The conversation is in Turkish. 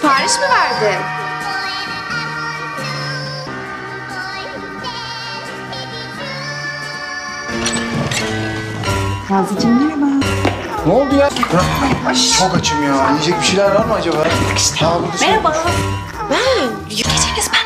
Sipariş mi verdin? Nazlıcığım merhaba. Ne oldu ya? Çok açım ya. Yiyecek bir şeyler var mı acaba? Merhaba. Ben geçen kez